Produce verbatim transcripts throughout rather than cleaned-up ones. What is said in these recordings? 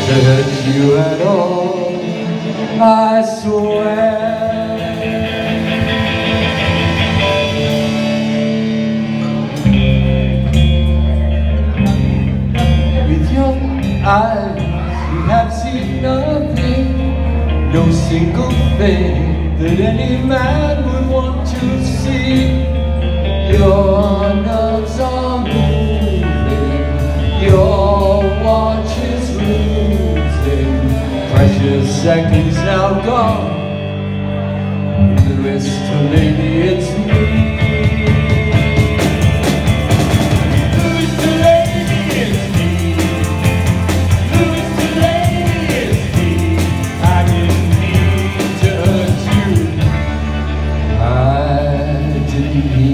to hurt you at all, I swear. With your eyes you have seen nothing, no single thing that any man would want to see. Your nerves are moving, your watch is losing, precious seconds now gone, the rest of maybe it's me.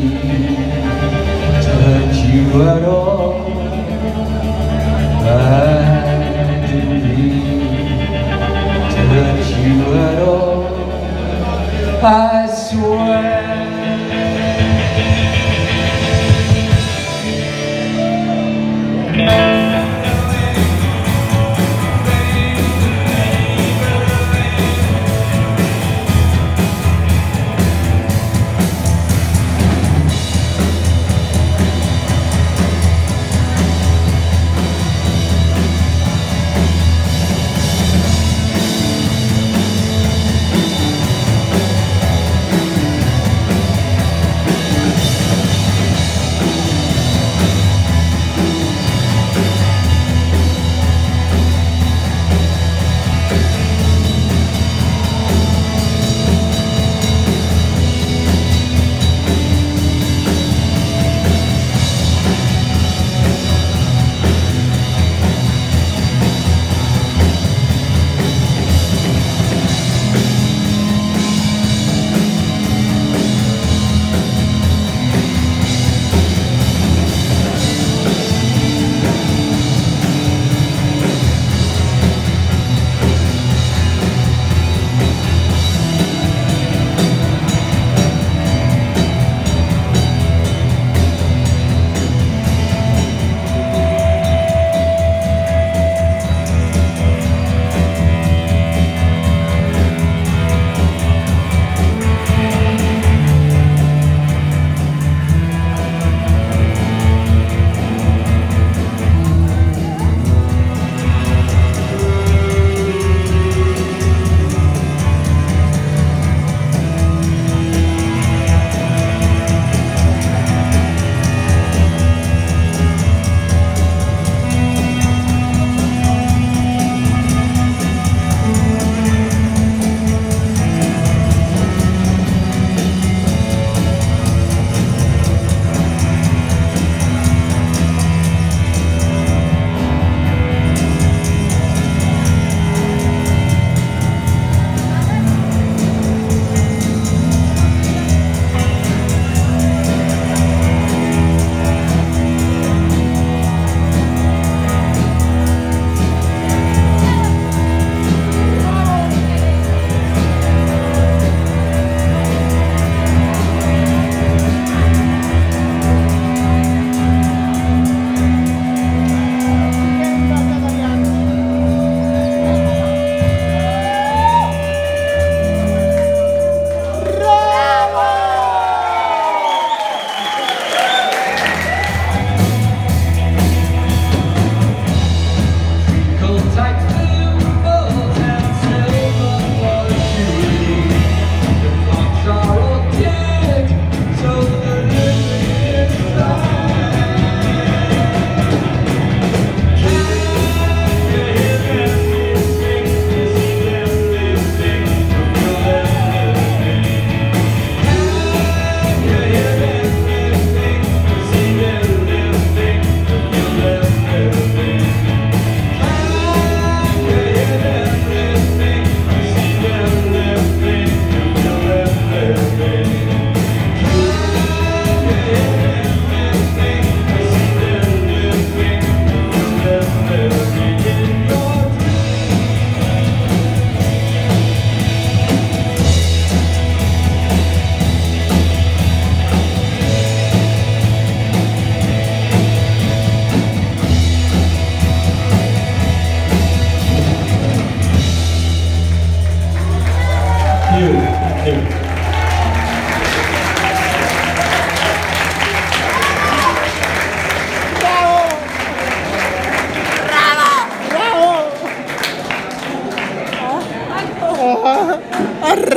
At all, I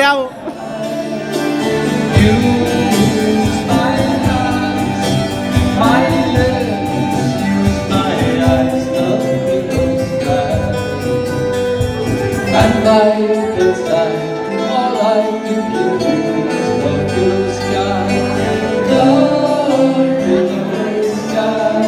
bravo. Use my hands, my lips, use my eyes, the blue sky. And by this time, all I can give you is the blue sky, the blue sky.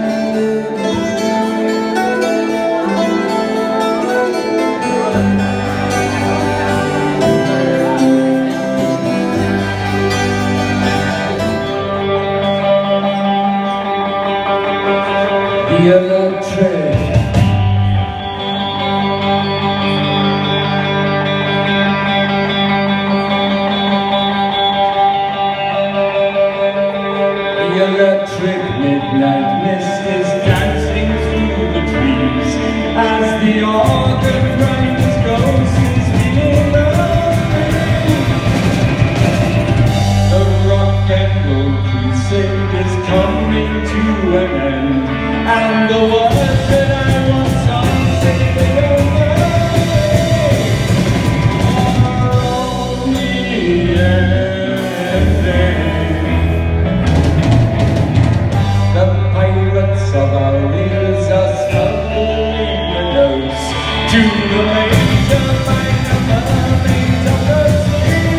The electric The electric midnight mist is dancing through the trees as the organ grinds ghosts steal away. The rock and roll crusade is coming to an end, and the words that I once sung fade away are only ending. The pirates of our ears are smuggling the notes to the major minor mermaids of the sea.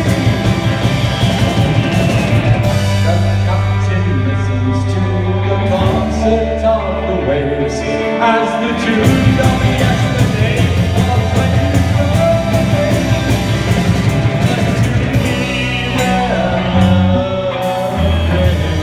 The captain listens to the concert of the waves as the tunes of yesterday are playing from the waves. But to me they're nothing.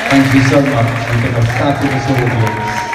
Thank you so much. You've been a fabulous audience.